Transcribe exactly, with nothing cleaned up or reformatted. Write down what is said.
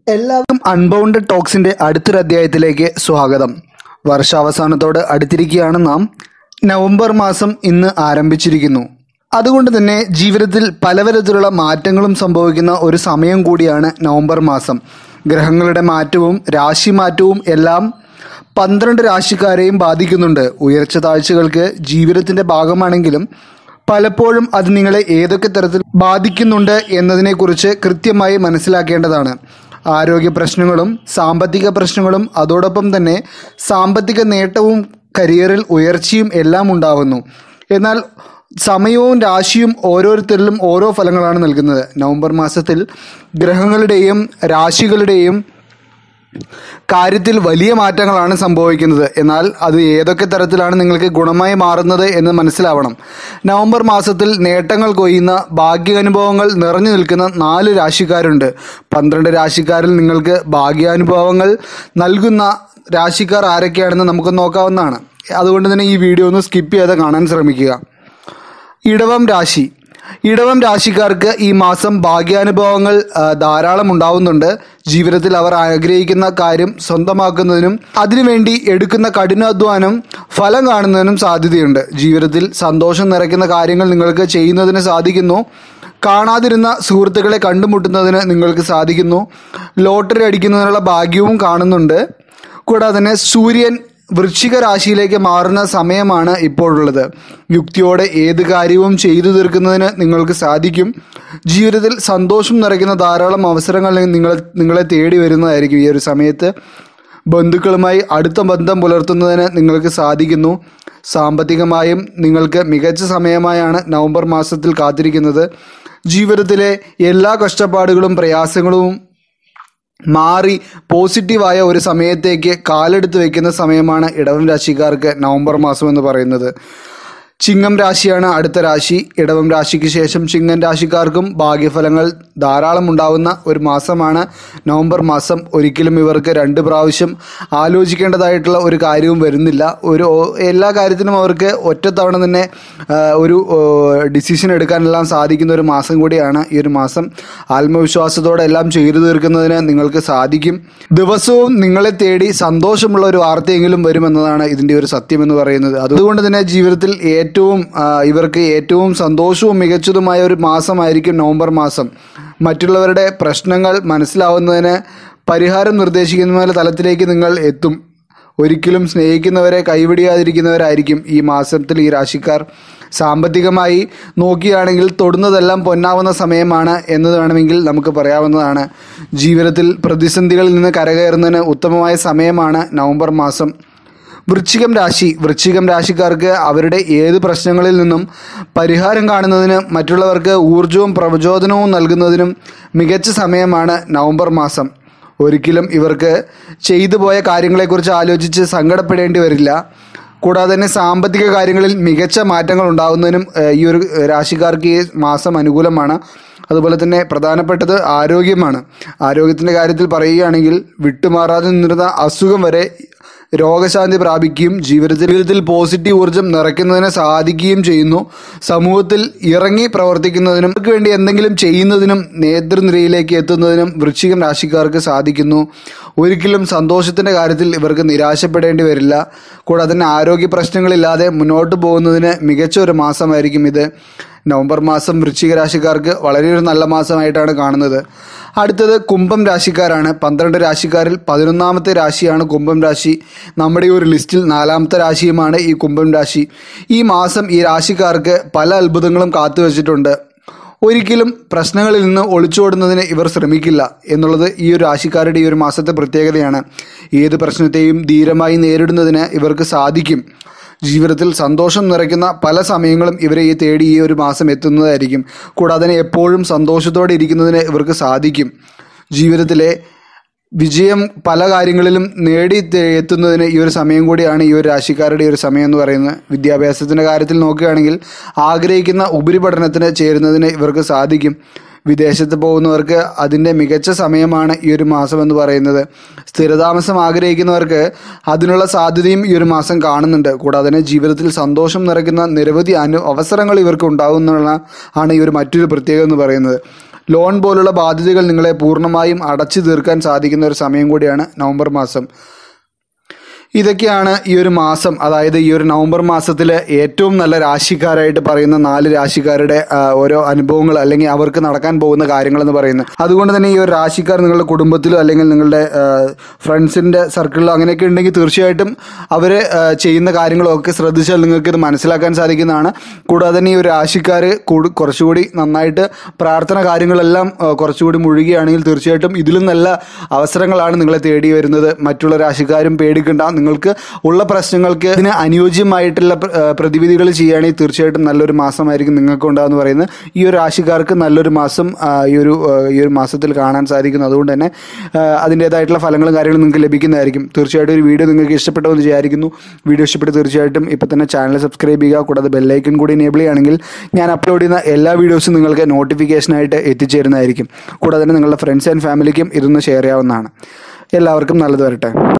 എല്ലാവർക്കും അൺബൗണ്ടഡ് ടോക്സിൻ്റെ അടുത്തൊരു അധ്യായത്തിലേക്ക് സ്വാഗതം. വർഷാവസാനത്തോട് അടുത്തിരിക്കുകയാണ് നാം. നവംബർ മാസം ഇന്ന് ആരംഭിച്ചിരിക്കുന്നു. അതുകൊണ്ട് തന്നെ ജീവിതത്തിൽ പലതരത്തിലുള്ള മാറ്റങ്ങളും സംഭവിക്കുന്ന ഒരു സമയം കൂടിയാണ് നവംബർ മാസം. ഗ്രഹങ്ങളുടെ മാറ്റവും രാശി മാറ്റവും എല്ലാം പന്ത്രണ്ട് രാശിക്കാരെയും ബാധിക്കുന്നുണ്ട്. ഉയർച്ച താഴ്ചകൾക്ക് ജീവിതത്തിൻ്റെ ഭാഗമാണെങ്കിലും പലപ്പോഴും അത് നിങ്ങളെ ഏതൊക്കെ തരത്തിൽ ബാധിക്കുന്നുണ്ട് എന്നതിനെക്കുറിച്ച് കൃത്യമായി മനസ്സിലാക്കേണ്ടതാണ്. ആരോഗ്യ പ്രശ്നങ്ങളും സാമ്പത്തിക പ്രശ്നങ്ങളും അതോടൊപ്പം തന്നെ സാമ്പത്തിക നേട്ടവും കരിയറിൽ ഉയർച്ചയും എല്ലാം ഉണ്ടാവുന്നു. എന്നാൽ സമയവും രാശിയും ഓരോരുത്തരിലും ഓരോ ഫലങ്ങളാണ് നൽകുന്നത്. നവംബർ മാസത്തിൽ ഗ്രഹങ്ങളുടെയും രാശികളുടെയും കാര്യത്തിൽ വലിയ മാറ്റങ്ങളാണ് സംഭവിക്കുന്നത്. എന്നാൽ അത് ഏതൊക്കെ തരത്തിലാണ് നിങ്ങൾക്ക് ഗുണമായി മാറുന്നത് എന്ന് മനസ്സിലാവണം. നവംബർ മാസത്തിൽ നേട്ടങ്ങൾ കൊയ്യുന്ന ഭാഗ്യാനുഭവങ്ങൾ നിറഞ്ഞു നിൽക്കുന്ന നാല് രാശിക്കാരുണ്ട്. പന്ത്രണ്ട് രാശിക്കാരിൽ നിങ്ങൾക്ക് ഭാഗ്യാനുഭവങ്ങൾ നൽകുന്ന രാശിക്കാർ ആരൊക്കെയാണെന്ന് നമുക്ക് നോക്കാവുന്നതാണ്. അതുകൊണ്ട് തന്നെ ഈ വീഡിയോ ഒന്ന് സ്കിപ്പ് ചെയ്യാതെ കാണാൻ ശ്രമിക്കുക. ഇടവം രാശി. ഇടവം രാശിക്കാർക്ക് ഈ മാസം ഭാഗ്യാനുഭവങ്ങൾ ധാരാളം ഉണ്ടാവുന്നുണ്ട്. ജീവിതത്തിൽ അവർ ആഗ്രഹിക്കുന്ന കാര്യം സ്വന്തമാക്കുന്നതിനും അതിനുവേണ്ടി എടുക്കുന്ന കഠിനാധ്വാനം ഫലം കാണുന്നതിനും സാധ്യതയുണ്ട്. ജീവിതത്തിൽ സന്തോഷം നിറയ്ക്കുന്ന കാര്യങ്ങൾ നിങ്ങൾക്ക് ചെയ്യുന്നതിന് സാധിക്കുന്നു. കാണാതിരുന്ന സുഹൃത്തുക്കളെ കണ്ടുമുട്ടുന്നതിന് നിങ്ങൾക്ക് സാധിക്കുന്നു. ലോട്ടറി അടിക്കുന്നതിനുള്ള ഭാഗ്യവും കാണുന്നുണ്ട്. കൂടാതെ തന്നെ സൂര്യൻ വൃശ്ചിക രാശിയിലേക്ക് മാറുന്ന സമയമാണ് ഇപ്പോഴുള്ളത്. യുക്തിയോടെ ഏത് കാര്യവും ചെയ്തു തീർക്കുന്നതിന് നിങ്ങൾക്ക് സാധിക്കും. ജീവിതത്തിൽ സന്തോഷം നിറയ്ക്കുന്ന ധാരാളം അവസരങ്ങൾ നിങ്ങൾ നിങ്ങളെ തേടി വരുന്നതായിരിക്കും. ഈ ഒരു സമയത്ത് ബന്ധുക്കളുമായി അടുത്ത ബന്ധം പുലർത്തുന്നതിന് നിങ്ങൾക്ക് സാധിക്കുന്നു. സാമ്പത്തികമായും നിങ്ങൾക്ക് മികച്ച സമയമായാണ് നവംബർ മാസത്തിൽ കാത്തിരിക്കുന്നത്. ജീവിതത്തിലെ എല്ലാ കഷ്ടപ്പാടുകളും പ്രയാസങ്ങളും മാറി പോസിറ്റീവായ ഒരു സമയത്തേക്ക് കാലെടുത്ത് വയ്ക്കുന്ന സമയമാണ് ഇടവം രാശിക്കാർക്ക് നവംബർ മാസം എന്ന് പറയുന്നത്. ചിങ്ങം രാശിയാണ് അടുത്ത രാശി. ഇടവം രാശിക്ക് ശേഷം ചിങ്ങം രാശിക്കാർക്കും ഭാഗ്യഫലങ്ങൾ ധാരാളം ഉണ്ടാവുന്ന ഒരു മാസമാണ് നവംബർ മാസം. ഒരിക്കലും ഇവർക്ക് രണ്ട് പ്രാവശ്യം ആലോചിക്കേണ്ടതായിട്ടുള്ള ഒരു കാര്യവും വരുന്നില്ല. ഒരു എല്ലാ കാര്യത്തിനും അവർക്ക് ഒറ്റത്തവണ തന്നെ ഒരു ഡിസിഷൻ എടുക്കാനെല്ലാം സാധിക്കുന്ന ഒരു മാസം കൂടിയാണ് ഈ ഒരു മാസം. ആത്മവിശ്വാസത്തോടെ എല്ലാം ചെയ്തു തീർക്കുന്നതിന് നിങ്ങൾക്ക് സാധിക്കും. ദിവസവും നിങ്ങളെ തേടി സന്തോഷമുള്ള ഒരു വാർത്തയെങ്കിലും വരുമെന്നതാണ് ഇതിൻ്റെ ഒരു സത്യം എന്ന് പറയുന്നത്. അതുകൊണ്ട് തന്നെ ജീവിതത്തിൽ ഏറ്റവും ഇവർക്ക് ഏറ്റവും സന്തോഷവും മികച്ചതുമായ ഒരു മാസമായിരിക്കും നവംബർ മാസം. മറ്റുള്ളവരുടെ പ്രശ്നങ്ങൾ മനസ്സിലാവുന്നതിന് പരിഹാരം നിർദ്ദേശിക്കുന്ന തലത്തിലേക്ക് നിങ്ങൾ എത്തും. ഒരിക്കലും സ്നേഹിക്കുന്നവരെ കൈവിടിയാതിരിക്കുന്നവരായിരിക്കും ഈ മാസത്തിൽ ഈ രാശിക്കാർ. സാമ്പത്തികമായി നോക്കുകയാണെങ്കിൽ തൊടുന്നതെല്ലാം പൊന്നാവുന്ന സമയമാണ് എന്ന് വേണമെങ്കിൽ നമുക്ക് പറയാവുന്നതാണ്. ജീവിതത്തിൽ പ്രതിസന്ധികളിൽ നിന്ന് കരകയറുന്നതിന് ഉത്തമമായ സമയമാണ് നവംബർ മാസം. വൃശ്ചികം രാശി. വൃശ്ചികം രാശിക്കാർക്ക് അവരുടെ ഏത് പ്രശ്നങ്ങളിൽ നിന്നും പരിഹാരം കാണുന്നതിന് മറ്റുള്ളവർക്ക് ഊർജവും പ്രചോദനവും നൽകുന്നതിനും മികച്ച സമയമാണ് നവംബർ മാസം. ഒരിക്കലും ഇവർക്ക് ചെയ്തു പോയ കാര്യങ്ങളെക്കുറിച്ച് ആലോചിച്ച് സങ്കടപ്പെടേണ്ടി വരില്ല. കൂടാതെ തന്നെ സാമ്പത്തിക കാര്യങ്ങളിൽ മികച്ച മാറ്റങ്ങൾ ഉണ്ടാകുന്നതിനും ഈ ഒരു രാശിക്കാർക്ക് ഈ മാസം അനുകൂലമാണ്. അതുപോലെ തന്നെ പ്രധാനപ്പെട്ടത് ആരോഗ്യമാണ്. ആരോഗ്യത്തിൻ്റെ കാര്യത്തിൽ പറയുകയാണെങ്കിൽ വിട്ടുമാറാതെ നിന്നിരുന്ന അസുഖം വരെ രോഗശാന്തി പ്രാപിക്കുകയും ജീവിതത്തിൽ പോസിറ്റീവ് ഊർജ്ജം നിറയ്ക്കുന്നതിന് സാധിക്കുകയും ചെയ്യുന്നു. സമൂഹത്തിൽ ഇറങ്ങി പ്രവർത്തിക്കുന്നതിനും അവർക്ക് വേണ്ടി എന്തെങ്കിലും ചെയ്യുന്നതിനും നേതൃനിരയിലേക്ക് എത്തുന്നതിനും വൃശ്ചികം രാശിക്കാർക്ക് സാധിക്കുന്നു. ഒരിക്കലും സന്തോഷത്തിൻ്റെ കാര്യത്തിൽ ഇവർക്ക് നിരാശപ്പെടേണ്ടി വരില്ല. കൂടാതെ തന്നെ ആരോഗ്യ പ്രശ്നങ്ങളില്ലാതെ മുന്നോട്ട് പോകുന്നതിന് മികച്ച ഒരു മാസമായിരിക്കും ഇത്. നവംബർ മാസം വൃശ്ചിക രാശിക്കാർക്ക് വളരെ ഒരു നല്ല മാസമായിട്ടാണ് കാണുന്നത്. അടുത്തത് കുംഭം രാശിക്കാരാണ്. പന്ത്രണ്ട് രാശിക്കാരിൽ പതിനൊന്നാമത്തെ രാശിയാണ് കുംഭം രാശി. നമ്മുടെ ഈ ഒരു ലിസ്റ്റിൽ നാലാമത്തെ രാശിയുമാണ് ഈ കുംഭം രാശി. ഈ മാസം ഈ രാശിക്കാർക്ക് പല അത്ഭുതങ്ങളും കാത്തുവച്ചിട്ടുണ്ട്. ഒരിക്കലും പ്രശ്നങ്ങളിൽ നിന്ന് ഒളിച്ചോടുന്നതിന് ഇവർ ശ്രമിക്കില്ല എന്നുള്ളത് ഈ ഒരു രാശിക്കാരുടെ ഈ ഒരു മാസത്തെ പ്രത്യേകതയാണ്. ഏത് പ്രശ്നത്തെയും ധീരമായി നേരിടുന്നതിന് ഇവർക്ക് സാധിക്കും. ജീവിതത്തിൽ സന്തോഷം നിറയ്ക്കുന്ന പല സമയങ്ങളും ഇവരെ ഈ തേടി ഈ ഒരു മാസം എത്തുന്നതായിരിക്കും. കൂടാതെ തന്നെ എപ്പോഴും സന്തോഷത്തോടെ ഇരിക്കുന്നതിന് ഇവർക്ക് സാധിക്കും. ജീവിതത്തിലെ വിജയം പല കാര്യങ്ങളിലും നേടി എത്തുന്നതിന് ഈ ഒരു സമയം കൂടിയാണ് ഈ ഒരു രാശിക്കാരുടെ ഈ ഒരു സമയം എന്ന് പറയുന്നത്. വിദ്യാഭ്യാസത്തിൻ്റെ കാര്യത്തിൽ നോക്കുകയാണെങ്കിൽ ആഗ്രഹിക്കുന്ന ഉപരിപഠനത്തിന് ചേരുന്നതിന് ഇവർക്ക് സാധിക്കും. വിദേശത്ത് പോകുന്നവർക്ക് അതിൻ്റെ മികച്ച സമയമാണ് ഈ ഒരു മാസം എന്ന് പറയുന്നത്. സ്ഥിരതാമസം ആഗ്രഹിക്കുന്നവർക്ക് അതിനുള്ള സാധ്യതയും ഈ ഒരു മാസം കാണുന്നുണ്ട്. കൂടാതെ തന്നെ ജീവിതത്തിൽ സന്തോഷം നിറയ്ക്കുന്ന നിരവധി അനു അവസരങ്ങൾ ഇവർക്ക് ഉണ്ടാകുന്നുള്ള ആണ് ഈ ഒരു മറ്റൊരു പ്രത്യേകത എന്ന് പറയുന്നത്. ലോൺ പോലുള്ള ബാധ്യതകൾ നിങ്ങളെ പൂർണ്ണമായും അടച്ചു തീർക്കാൻ സാധിക്കുന്ന ഒരു സമയം കൂടിയാണ് നവംബർ മാസം. ഇതൊക്കെയാണ് ഈ ഒരു മാസം, അതായത് ഈ ഒരു നവംബർ മാസത്തിലെ ഏറ്റവും നല്ല രാശിക്കാരായിട്ട് പറയുന്ന നാല് രാശിക്കാരുടെ ഓരോ അനുഭവങ്ങൾ അല്ലെങ്കിൽ അവർക്ക് നടക്കാൻ പോകുന്ന കാര്യങ്ങളെന്ന് പറയുന്നത്. അതുകൊണ്ട് തന്നെ ഈ ഒരു രാശിക്കാർ നിങ്ങളുടെ കുടുംബത്തിലോ അല്ലെങ്കിൽ നിങ്ങളുടെ ഫ്രണ്ട്സിൻ്റെ സർക്കിളിലോ അങ്ങനെയൊക്കെ ഉണ്ടെങ്കിൽ തീർച്ചയായിട്ടും അവർ ചെയ്യുന്ന കാര്യങ്ങളൊക്കെ ശ്രദ്ധിച്ചാൽ നിങ്ങൾക്ക് ഇത് മനസ്സിലാക്കാൻ സാധിക്കുന്നതാണ്. കൂടാതെ തന്നെ ഈ ഒരു രാശിക്കാർ കുറച്ചുകൂടി നന്നായിട്ട് പ്രാർത്ഥന കാര്യങ്ങളെല്ലാം കുറച്ചുകൂടി മുഴുകുകയാണെങ്കിൽ തീർച്ചയായിട്ടും ഇതിലും നല്ല അവസരങ്ങളാണ് നിങ്ങളെ തേടി വരുന്നത്. മറ്റുള്ള രാശിക്കാരും പേടിക്കണ്ട, നിങ്ങൾക്ക് ഉള്ള പ്രശ്നങ്ങൾക്ക് ഇതിന് അനുയോജ്യമായിട്ടുള്ള പ്രതിവിധികൾ ചെയ്യുകയാണെങ്കിൽ തീർച്ചയായിട്ടും നല്ലൊരു മാസമായിരിക്കും നിങ്ങൾക്ക് ഉണ്ടാകുമെന്ന് പറയുന്നത്. ഈ ഒരു രാശിക്കാർക്ക് നല്ലൊരു മാസം ഈ ഒരു ഈ ഒരു മാസത്തിൽ കാണാൻ സാധിക്കുന്നു. അതുകൊണ്ട് തന്നെ അതിൻ്റേതായിട്ടുള്ള ഫലങ്ങളും കാര്യങ്ങളും നിങ്ങൾക്ക് ലഭിക്കുന്നതായിരിക്കും. തീർച്ചയായിട്ടും ഒരു വീഡിയോ നിങ്ങൾക്ക് ഇഷ്ടപ്പെട്ടെന്ന് വിചാരിക്കുന്നു. വീഡിയോ ഇഷ്ടപ്പെട്ട് തീർച്ചയായിട്ടും ഇപ്പോൾ തന്നെ ചാനൽ സബ്സ്ക്രൈബ് ചെയ്യുക. കൂടാതെ ബെല്ലൈക്കൺ കൂടി എനേബിൾ ചെയ്യുകയാണെങ്കിൽ ഞാൻ അപ്ലോഡ് ചെയ്യുന്ന എല്ലാ വീഡിയോസും നിങ്ങൾക്ക് നോട്ടിഫിക്കേഷനായിട്ട് എത്തിച്ചേരുന്നതായിരിക്കും. കൂടാതെ തന്നെ നിങ്ങളുടെ ഫ്രണ്ട്സ് ആൻഡ് ഫാമിലിക്കും ഇതൊന്ന് ഷെയർ ചെയ്യാവുന്നതാണ്. എല്ലാവർക്കും നല്ലത് വരട്ടെ.